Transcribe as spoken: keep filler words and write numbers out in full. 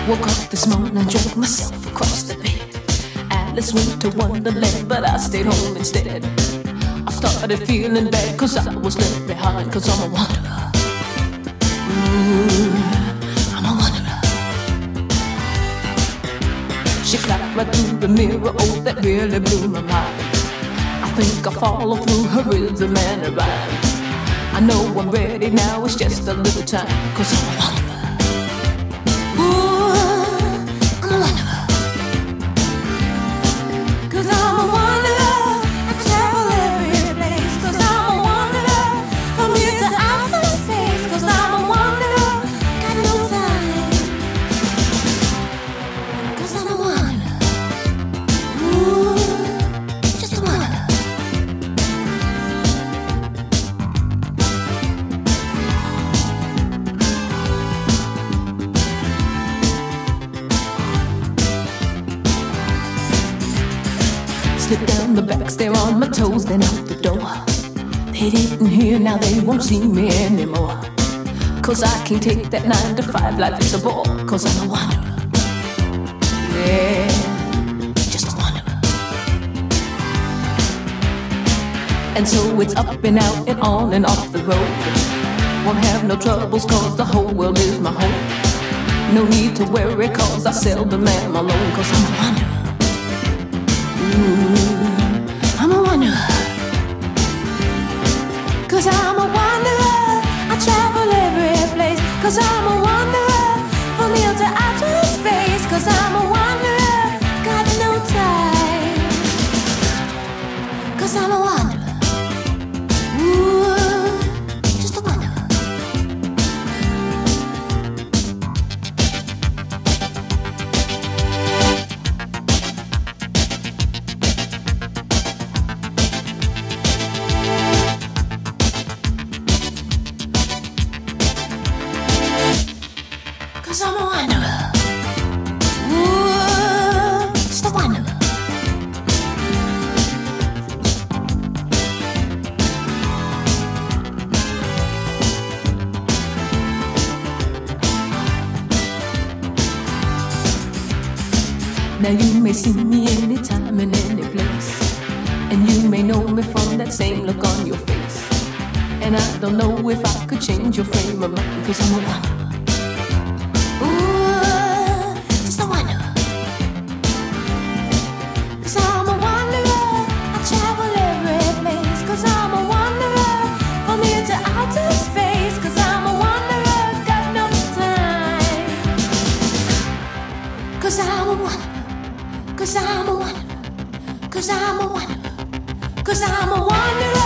Woke up this morning and dragged myself across the bed. Alice went to Wonderland, but I stayed home instead. I started feeling bad cause I was left behind, cause I'm a wanderer. Ooh, I'm a wanderer. She clapped right through the mirror, oh that really blew my mind. I think I'll follow through her rhythm and her rhyme. I know I'm ready now, it's just a little time, cause I'm a wanderer. Slip down the back stair on my toes, then out the door. They didn't hear, now they won't see me anymore. Cause I can't take that nine to five life, it's a bore. Cause I'm a wanderer. Yeah, just a wanderer. And so it's up and out and on and off the road. Won't have no troubles cause the whole world is my home. No need to worry cause I seldom am alone. Cause I'm a wanderer. Ooh, I'm a wanderer. Cause I'm a wanderer. I travel every place. Cause I'm a wanderer. From here to outer space. Cause I'm a wanderer. Got no time. Cause I'm a wanderer. Ooh, just a wanderer. Cause I'm a wanderer. Ooh, just a wanderer. Now you may see me anytime and any place, and you may know me from that same look on your face. And I don't know if I could change your frame of mind, cause I'm a wanderer. Cause I'm a wanderer, cause I'm a wanderer, cause I'm a wanderer.